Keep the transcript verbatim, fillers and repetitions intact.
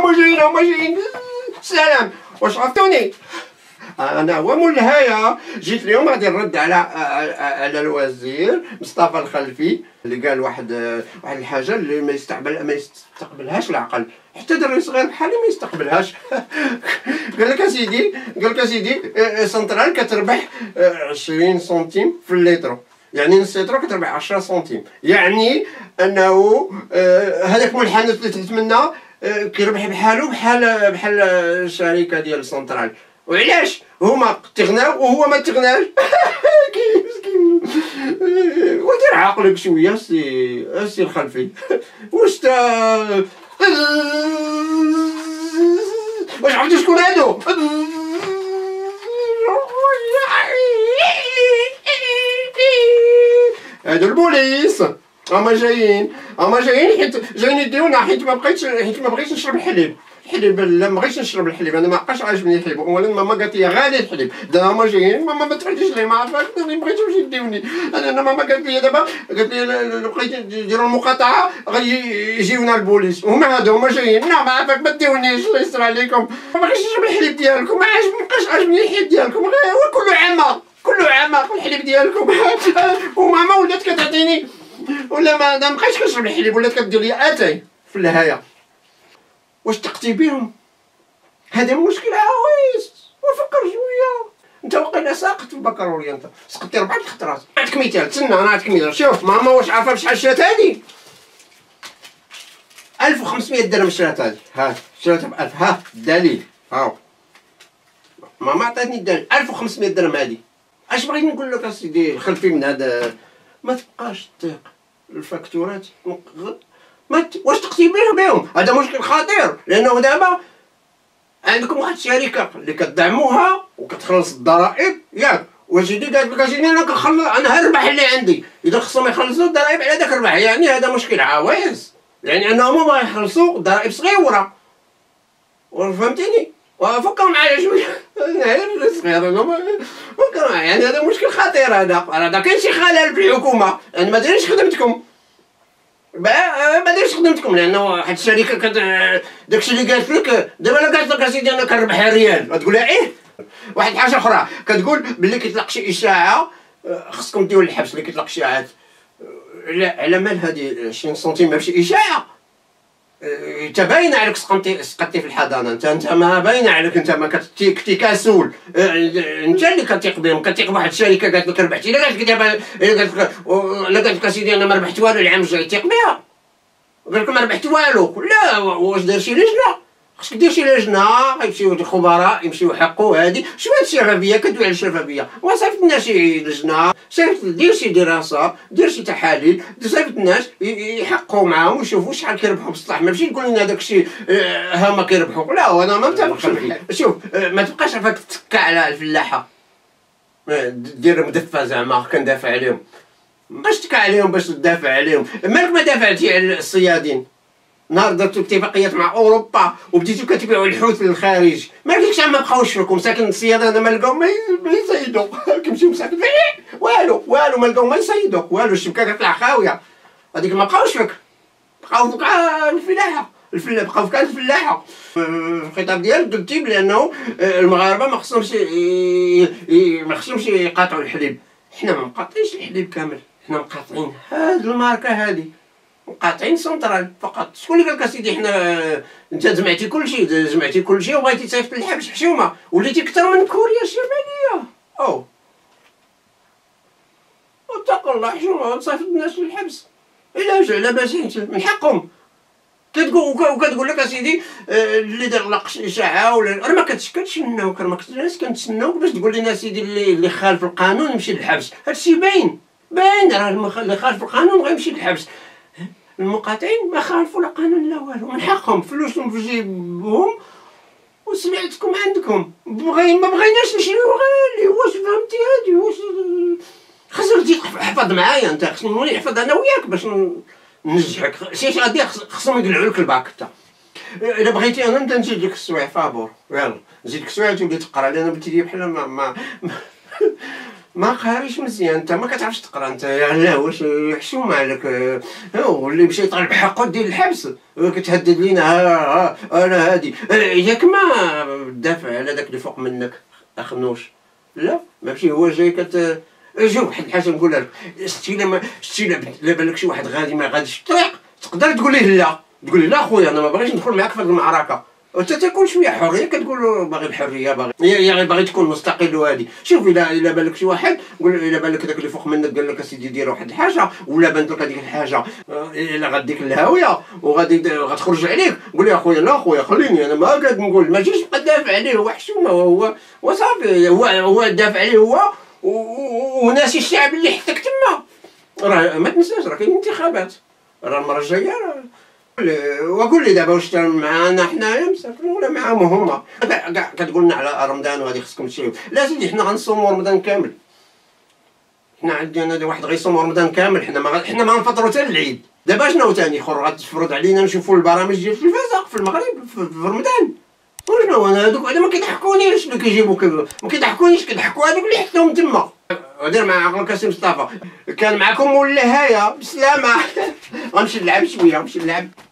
هما جايين هما جايين سلام. واش عرفتوني انا هو مول النهايه جيت اليوم غادي نرد على على الوزير مصطفى الخلفي اللي قال واحد واحد الحاجه اللي ما يستقبل ما يستقبلهاش العقل، حتى دري صغير بحالي ما يستقبلهاش. قال لك اسيدي قال لك اسيدي سنترال كتربح عشرين سنتيم في الليترو، يعني نص لتر كتربح عشرة سنتيم، يعني انه هذاك مول الحانوت اللي تحت منا كيربح بحالو بحال بحال الشركه ديال سنترال. وعلاش هما تغناو وهو ما تغناش؟ مسكين. ودير عقلك شويه سي السي الخلفي. واش تا واش عرفتي شكون هادو؟ هادو البوليس هما جايين هما جايين حيت جايين يديونا حيت ما بقيتش حيت ما بغيتش نشرب الحليب. الحليب لا ما بغيتش نشرب الحليب، انا ما بقاش عاجبني الحليب، اولا ماما قالت لي غالي الحليب، دابا هما جايين ماما ما تخليش لي ما عرفتش ما بغيتوش يديوني، انا ماما قالت لي دابا قالت لي بقيت نديروا المقاطعه غادي يجيونا البوليس، هما هادو هما جايين لا ما عرفتك ما ديونيش الله يستر عليكم، ما بغيتش نشرب الحليب ديالكم، ما عاجبني ما بقاش عاجبني الحليب ديالكم، غير هو كله عامه كله عامه الحليب ديالكم. وماما ولات كتعطيني ولا ما ما بقيتش كنشرب الحليب، ولات كدير لي اتاي في النهايه. واش تقتي بهم؟ هذا مشكل عويص، وفكر شويه. انت وقيلا ساقط في البكالوريا، انت سقطتي ربعة الخطرات. نعطيك مثال، تسنى انا نعطيك مثال، شوف ماما واش عارفه بشحال شرات هادي؟ ألف وخمسمية درهم شرات هادي، ها شراتها ب ألف، ها الدليل هاو. ماما عطاتني الدليل ألف وخمسمية درهم هادي. اش بغيت نقول لك اسيدي الخلفي من هذا؟ ما تبقاش تثق الفاكتورات ما ت... واش تقتي بهم؟ هذا مشكل خطير، لانه دابا عندكم واحد الشركه اللي كتدعموها وكتخلص الضرائب ياك، وسيدي قالت لك اسيدي انا كنخلص انا ها الربح اللي عندي، اذا خصهم يخلصوا الضرائب على داك الربح، يعني هذا مشكل عويص، يعني انهم ما يخلصوا ضرائب صغيره. فهمتيني؟ وفكر معايا شويه غير صغير انا فكر معايا، يعني هذا مشكل خطير، هذا هذا كاين شي خلل في الحكومه، يعني ما دايرينش خدمتكم ما دايرش خدمتكم، لانه واحد الشركه كت داكشي اللي قالت لك دابا انا قالت لك اسيدي انا كنربح ريال غتقول لها ايه. واحد الحاجه اخرى كتقول باللي كيطلق شي اشاعه خصكم ديروا للحبس اللي كيطلق اشاعات، على مال هذه عشرين سنتيم ماشي اشاعه، انت باينه عليك سقطتي سقطتي في الحضانه، انت انت ما باينه عليك، انت ما كنتي كنتي كسول، انت اللي كتيق بهم، كتيق بواحد الشركه قالت لك ربحتي، الا قالت لك دابا قالت لك الا قالت لك اسيدي انا ما ربحت والو العام الجاي تيق بها، قال لك ما ربحت والو، لا واش دار شي لجنه؟ خصك دير شي لجنه غيمشيو الخبراء يمشيو يحقوا هادي، شويه الشفافيه كدوي على الشفافيه، وصيفط لنا شي لجنه، صيفط دير شي دراسه، دير شي تحاليل، صيفط الناس يحققوا معاهم ويشوفوا شحال كيربحوا بصح، ماشي تقول لنا داك الشيء ها ما كيربحوا، لا انا ما متفقش معاك. شوف ما تبقاش عافاك تتكا على الفلاحه دير مدفع زعما كندافع عليهم، مابقاش تكا عليهم باش تدافع عليهم، مالك ما دافعتي على الصيادين؟ نهار درتو اتفاقيات مع اوروبا وبديتو كتبيعوا الحوت للخارج، ما قلتلكش ما بقاوش لكم ساكن الصيادة هذا ما لقاو ما يصيدوا كيمشيو مساكن والو والو ما لقاو ما يصيدوا والو، الشبكه كتطلع خاويه، هذيك ما بقاوش لك، بقاو فوق الفلاحه الفلاحه بقاو فوق الفلاحه. في الخطاب ديالك قلتي بانه المغاربه ما خصهمش ما خصهمش يقاطعوا الحليب، حنا ما مقاطعينش الحليب كامل، حنا مقاطعين هاد الماركه هادي، قاطعين سنترال فقط. شكون اللي قال لك اسيدي حنا انت جمعتي كلشي جمعتي كلشي وبغيتي تصيفط للحبس حشومه، وليتي اكثر من كوريا الشماليه، او اتقوا الله حشومه تصيفط الناس للحبس، علاش على باشين من حقهم. كتقول وكتقول لك اسيدي اللي دار لقش اشاعه ولا راه ما كتسناو كان ما كناش كنتسناو باش تقول لنا اسيدي اللي اللي خالف القانون يمشي للحبس، هادشي باين باين راه اللي خالف القانون غيمشي للحبس. المقاطعين ما خالفوا لا قانون لا والو، من حقهم فلوسهم في جيبهم وسمعتكم عندكم، بغي ما بغيناش نشريو غالي، واش فهمتي هادي؟ واش خاصك تجي تحفظ معايا انت، خصني نولي نحفظ انا وياك باش ننجحك، شي غادي خصهم يقلعوا لك الباك حتى. الا بغيتي انا نبدا نزيد لك السوايع فابور، يلا نزيد لك السوايع تولي تقرا، لان بنتي ديالي بحال ما ما ما قاريش مزيان، انت ما كتعرفش تقرا انت. لا واش حشومه عليك؟ واللي مشى يطالب بحقه ديال الحبس كتهدد لينا. ها ها انا هادي ياك ما تدافع على داك اللي فوق منك اخنوش. لا ماشي هو جاي كت جاوب واحد الحاجه نقولها لك. شتي لما شتي لا بان لك شي واحد غادي ما غاديش الطريق تقدر تقول ليه لا، تقول ليه لا خويا انا ما باغيش ندخل معاك في هذه المعركه، وانت تكون شويه حريه كتقول له باغي الحريه، باغي يا غير باغي تكون مستقل وهادي. شوف الا الا بان لك شي واحد قول الا بان لك داك اللي فوق منك قال لك اسيدي دير واحد الحاجه ولا بانت لك هذيك الحاجه الا غاديك الهاويه وغادي غتخرج عليك، قول يا خويا لا خويا خليني انا ما قاعد نقول، ما تجيش تبقى تدافع عليه. هو حشومه هو وصافي، هو هو دافع عليه هو وناسي الشعب اللي حطك تما. راه ما تنساش راه كاين انتخابات، راه المره الجايه وقول لي دابا واش معانا حنايا مساكن ولا معاهم هما؟ كاع كتقول لنا على رمضان وهادي خصكم تشريو. لا سيدي حنا غنصوموا رمضان كامل، حنا عندنا واحد غيصوم رمضان كامل، حنا ما حنا ما غنفطروا حتى العيد. دابا شنو ثاني اخر غتفرض علينا نشوفوا البرامج ديال التلفازه في المغرب في رمضان؟ وشنو انا هذوك بعدا ما كيضحكونيش اللي كيجيبوا ما كيضحكونيش، كيضحكوا هذوك اللي حطوهم تما. هدر مع عقلك اسي مصطفى، كان معكم ولا هايا بسلامه. غنمشي نلعب شويه، غنمشي نلعب.